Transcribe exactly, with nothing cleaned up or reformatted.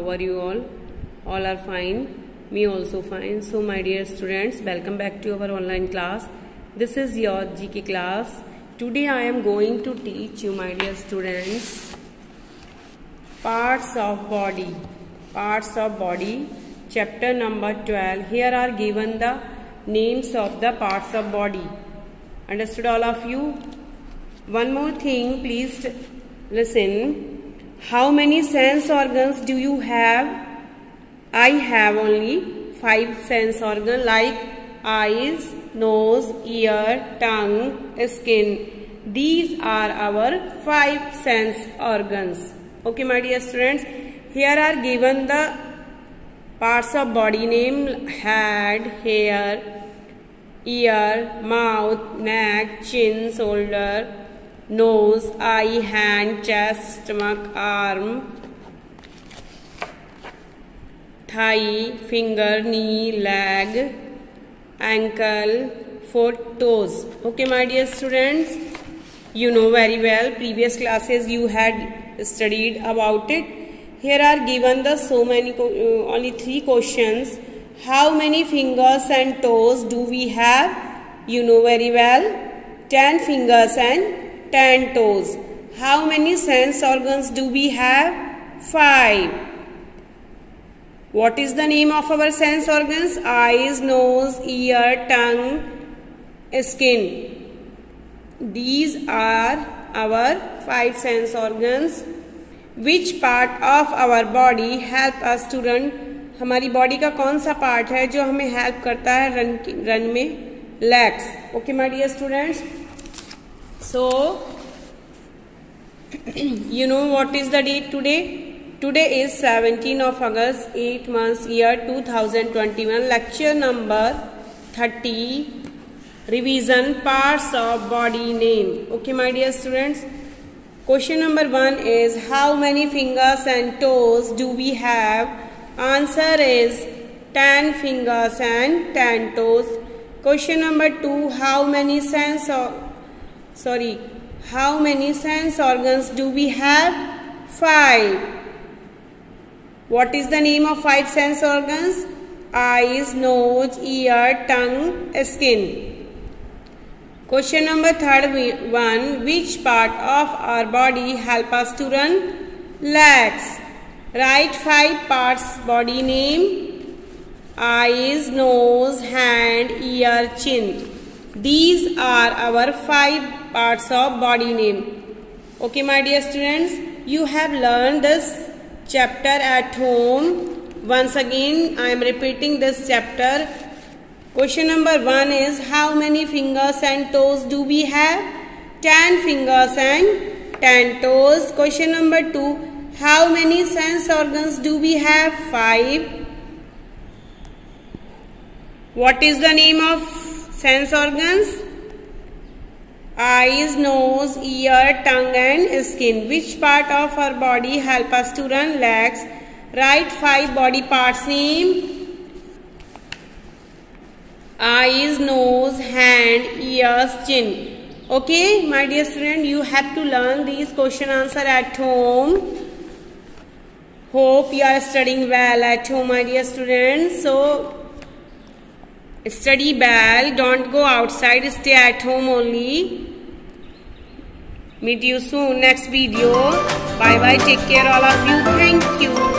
How are you all? All are fine. Me also fine. So my dear students, welcome back to our online class. This is your G K class. Today I am going to teach you, my dear students, parts of body. Parts of body, chapter number twelve. Here are given the names of the parts of body. Understood all of you? One more thing, please listen. How many sense organs do you have? I have only five sense organs like eyes, nose, ear, tongue, skin. These are our five sense organs. Okay, my dear students. Here are given the parts of body name: head, hair, ear, mouth, neck, chin, shoulder, nose, eye, hand, chest, stomach, arm, thigh, finger, knee, leg, ankle, foot, toes. Okay, my dear students, you know very well, previous classes you had studied about it. Here are given the so many, uh, only three questions. How many fingers and toes do we have? You know very well, ten fingers and ten toes. How many sense organs do we have? Five. What is the name of our sense organs? Eyes, nose, ear, tongue, skin. These are our five sense organs. Which part of our body help us to run? हमारी body का कौन सा part है जो हमें help करता है run run में? Legs. Okay my dear students. So you know what is the date today? Today is seventeenth of August, eight months, year two thousand twenty-one. Lecture number thirty. Revision, parts of body name. Okay, my dear students. Question number one is, how many fingers and toes do we have? Answer is ten fingers and ten toes. Question number two, how many sense or sorry how many sense organs do we have? Five. What is the name of five sense organs? Eyes, nose, ear, tongue, skin. Question number third one, which part of our body help us to run? Legs. Write five parts body name: eyes, nose, hand, ear, chin. These are our five parts of body name. Okay, my dear students, you have learned this chapter at home. Once again, I am repeating this chapter. Question number one is, how many fingers and toes do we have? ten fingers and ten toes. Question number two, how many sense organs do we have? five. What is the name of sense organs? Eyes, nose, ear, tongue and skin. Which part of our body help us to run? Legs. Write five body parts name: eyes, nose, hand, ears, chin. Okay, my dear student, you have to learn these question answer at home. Hope you are studying well at home, my dear students. So study well, don't go outside, stay at home only. Meet you soon next video. Bye bye, take care all of you. Thank you.